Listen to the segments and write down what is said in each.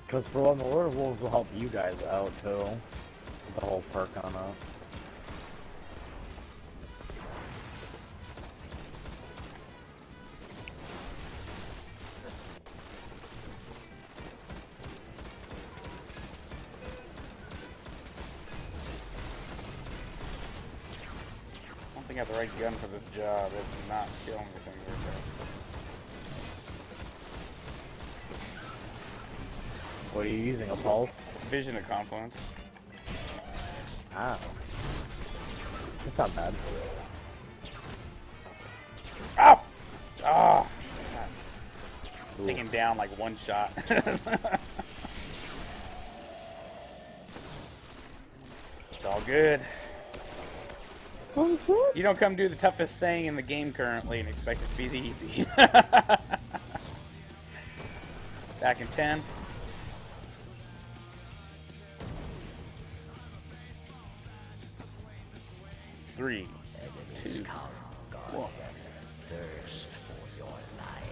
Because for one, the Lord of Wolves will help you guys out too. The whole perk on that. I don't think I have the right gun for this job. It's not killing this thing very fast. What are you using? A pulse? Vision of Confluence. Ah. That's not bad. Ow! Ah! Taking down like one shot. It's all good. You don't come do the toughest thing in the game currently and expect it to be the easy. Back in 10. Three, two, one. Thirst for your light.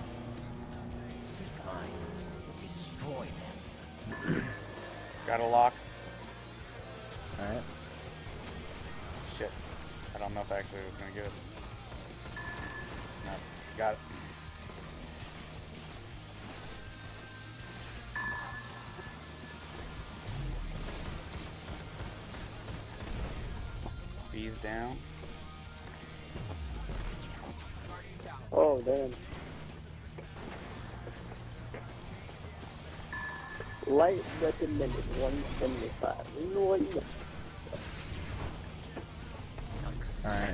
Signs destroy them. Got a lock. Alright. Shit. I don't know if actually it was gonna get it. No, got it. B's down. Oh, damn. Light recommended 175. Alright.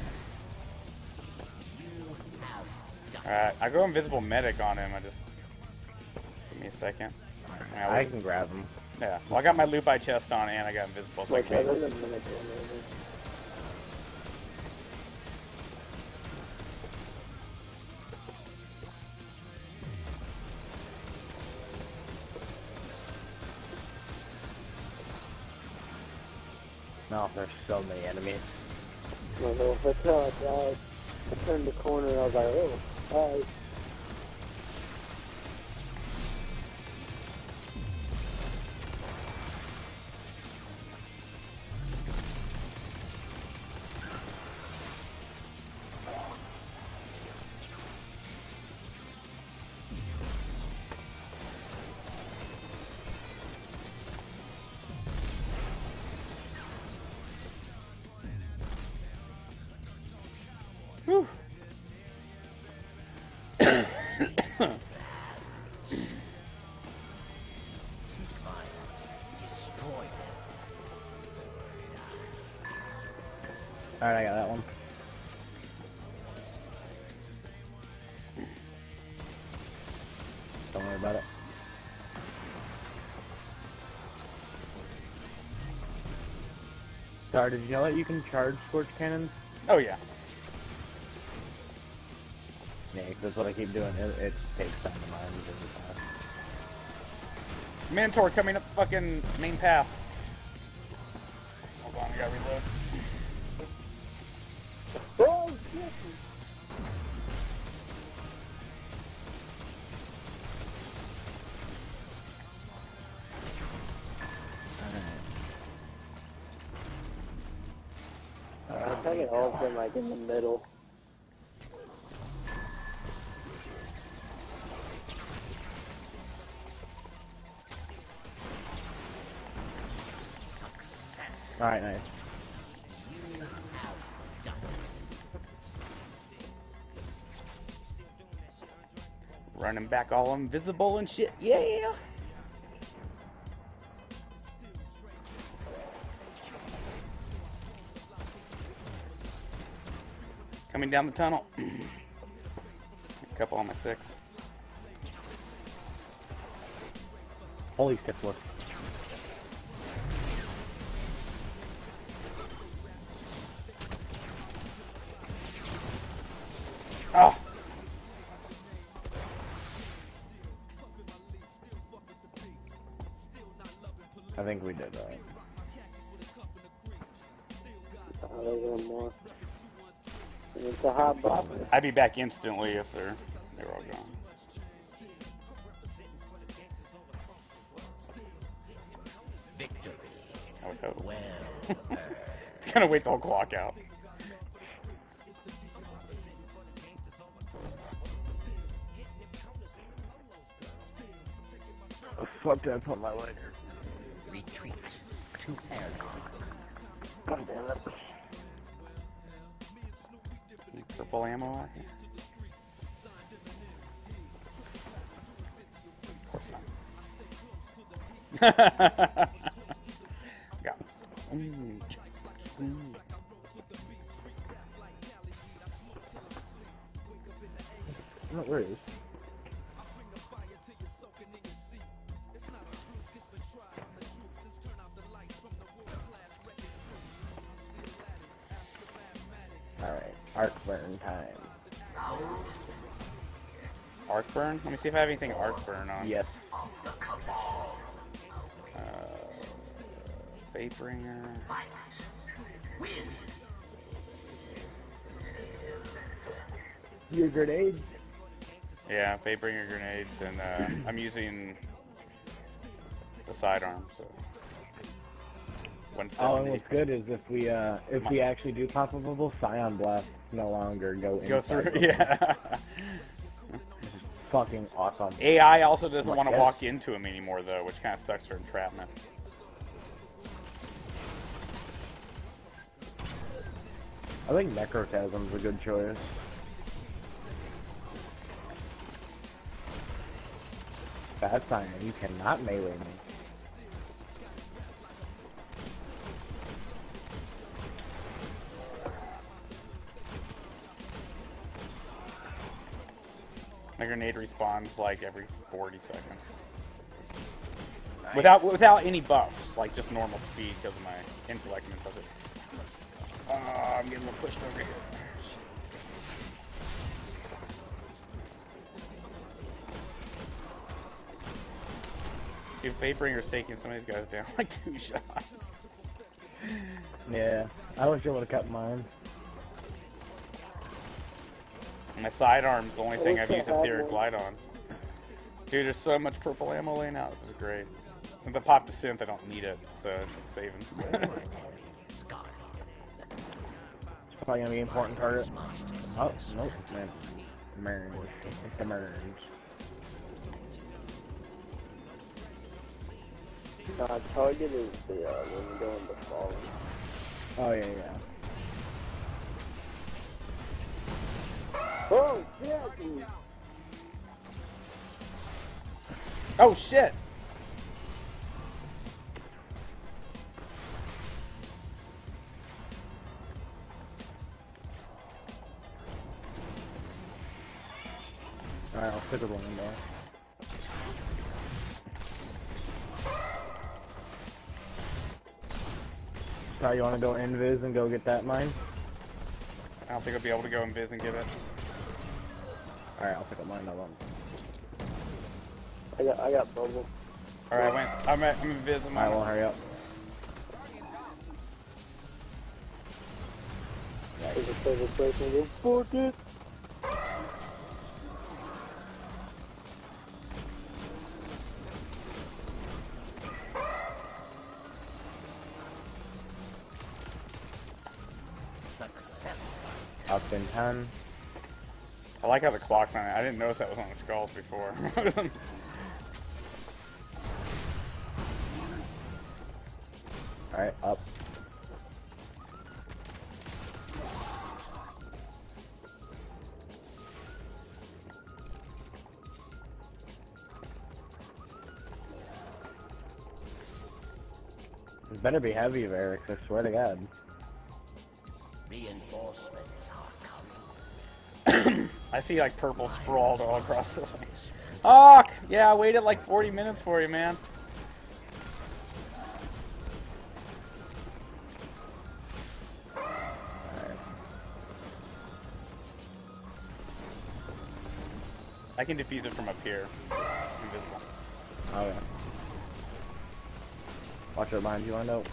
Alright, I go invisible medic on him. Give me a second. I can grab him. Yeah, well, I got my loot by chest on and I got invisible. So I can No, there's so many enemies. No, that's how I died. I turned the corner and I was like, oh, hi. Whew. Alright, I got that one. Don't worry about it. Star, did you know that you can charge Scorch Cannons? Oh, yeah. Yeah, 'cause that's what I keep doing. It takes time to mine really fast. Minotaur coming up fucking main path. Hold on, I gotta reload. Oh, shit. I think it all been like in the middle. Alright, nice. Running back all invisible and shit. Yeah! Coming down the tunnel. A couple on my 6. Holy Syphilis. Ah! I think we did right. Oh, there's one more. And it's a hot box. I'd be back instantly if they're all gone. Oh. Well, It's gonna wait the whole clock out. Fuck did I put my lighter? retreat to airlock. God damn it. Any purple ammo out here? Of course not. Got No, where is? Alright, arc burn time. Arc burn? Let me see if I have anything arc burn on. Yes. Fatebringer. Your grenades? Yeah, Fatebringer grenades, and I'm using the sidearm, so. Oh, and 170. what's good is if we actually do pop a bubble, Scion Blast no longer go through, inside. yeah. Fucking awesome. AI also doesn't Like want to that. walk into him anymore, though, which kind of sucks for entrapment. I think Necrochasm's a good choice. Bad sign, you cannot melee me. My grenade respawns like every 40 seconds. Without any buffs, like just normal speed because of my intellect and intelligence. I'm getting pushed over here. Dude, Fatebringer's taking some of these guys down like 2 shots. Yeah, I wish I would have kept mine. My sidearm's the only thing I've used Etheric Light on. Dude, there's so much purple ammo laying out. This is great. Since I popped a synth, I don't need it, so it's just saving. It's probably gonna be an important target. Oh, nope, man. Merge. It's a merge. Target is the when you go into falling. Oh, yeah, yeah. Oh shit! Dude. Oh, shit! Alright, I'll stick with one more. So you wanna go invis and go get that mine? I don't think I'll be able to go invis and get it. Alright, I'll pick up mine, no one. I got bubble. Alright, I'm invis and Alright, well, mine. hurry up. Is it favorite place in the fuck it? Up in 10. I like how the clock's on it. I didn't notice that was on the skulls before. Alright, up. This better be heavy, Varix, I swear to God. Reinforcements are coming. I see like purple sprawled all across the thing. Hawk! Yeah, I waited like 40 minutes for you, man. I can defuse it from up here. It's invisible. Oh, yeah. Watch out behind you, I know.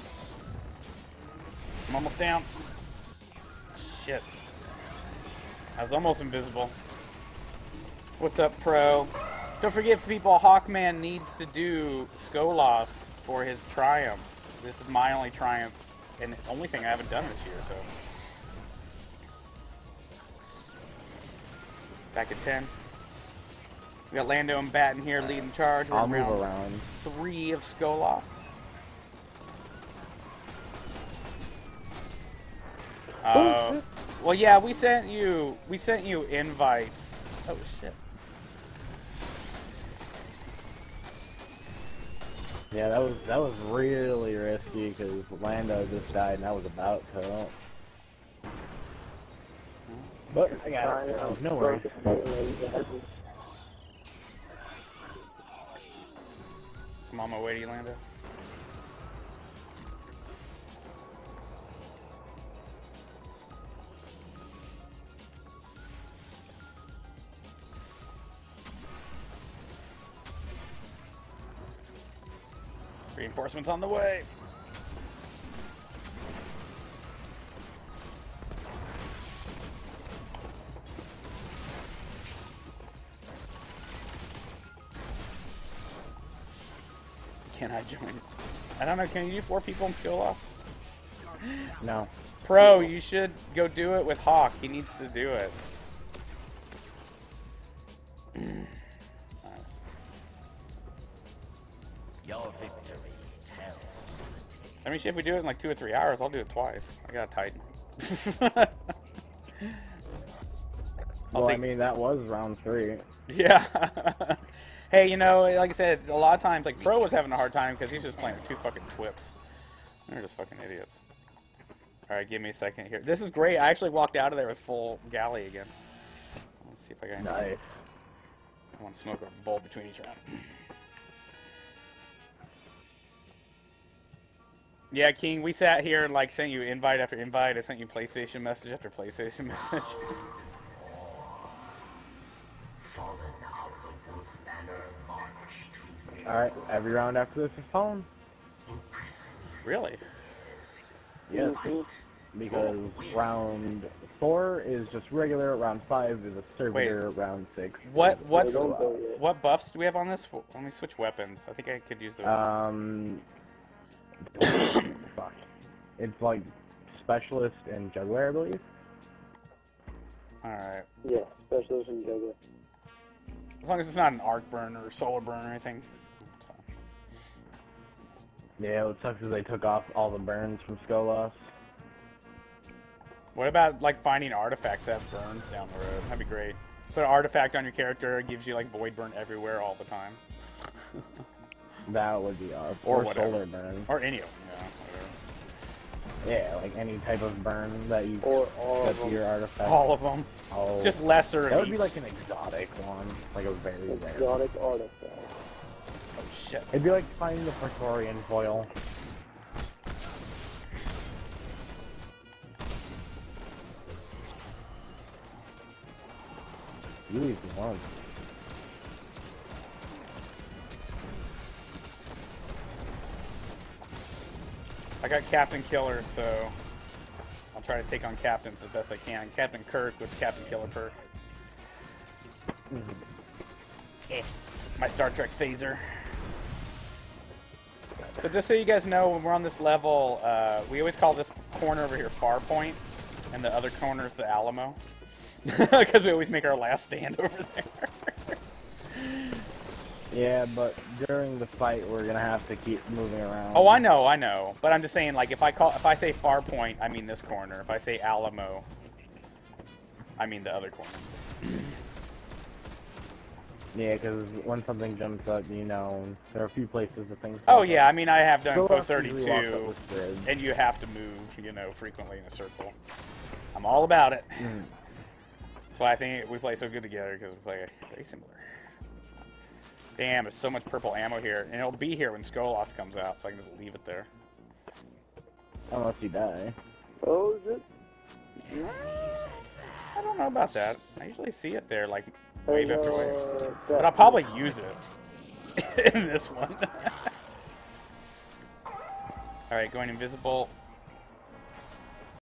I'm almost down. Shit. I was almost invisible. What's up, Pro? Don't forget, people, Hawkman needs to do Skolas for his triumph. This is my only triumph, and the only thing I haven't done this year, so. Back at 10. We got Lando and Batten here leading charge. We're I'll move round around. 3 of Skolas. Well, yeah, we sent you invites. Oh shit. Yeah, that was really risky because Lando just died and I was about to. But I got it. Oh, no worries. I'm on my way to you, Lando. Reinforcements on the way. Can I join? I don't know. Can you do 4 people in skill loss? No. Pro, you should go do it with Hawk. He needs to do it. Nice. Your victory tells the tale. I mean, if we do it in like 2 or 3 hours, I'll do it twice. I got a Titan. Well, I mean, that was round 3. Yeah. Hey, you know, like I said, a lot of times, like, Pro was having a hard time because he's just playing with 2 fucking twips. They're just fucking idiots. Alright, give me a second here. This is great. I actually walked out of there with full galley again. Let's see if I got Nice. I want to smoke a bowl between each round. Yeah, King, we sat here and, like, sent you invite after invite. I sent you PlayStation message after PlayStation message. Alright, every round after this is phone. Really? Yes. Because round 4 is just regular, round 5 is a servitor, round 6. What So, buffs do we have on this? Let me switch weapons. I think I could use the. Fuck. It's like specialist and juggler, I believe. Alright. Yeah, specialist and juggler. As long as it's not an arc burn or solar burn or anything. It's fine. Yeah, what sucks is they took off all the burns from Skolas. What about like finding artifacts that burns down the road? That'd be great. Put an artifact on your character, it gives you like void burn everywhere all the time. That would be awesome. Or whatever. Solar burn. Or any of them, yeah. Whatever. Yeah, like any type of burn that you Or all set of to them. your artifact. All of them. Oh. Just lesser That of would be each. like an exotic one. Like a very rare. Exotic artifact. Oh shit. It'd be like finding the Praetorian foil. Really one. I got Captain Killer, so I'll try to take on captains as best I can. Captain Kirk with Captain Killer perk. My Star Trek phaser. So just so you guys know, when we're on this level, we always call this corner over here Far Point, and the other corner is the Alamo. Because we always make our last stand over there. Yeah, but during the fight, we're gonna have to keep moving around. Oh, I know. But I'm just saying, like, if I say Far Point, I mean this corner. If I say Alamo, I mean the other corner. Yeah, because when something jumps up, you know, there are a few places that things. Oh yeah, I mean I have done Go Code up usually walks up 32, this grid. and you have to move, you know, frequently in a circle. I'm all about it. That's why I think we play so good together, because we play very similar. Damn, there's so much purple ammo here, and it'll be here when Skolas comes out, so I can just leave it there. Unless you die. Oh, is it? I don't know about that. I usually see it there, like, wave after wave. But That- I'll probably use it in this one. Alright, going invisible.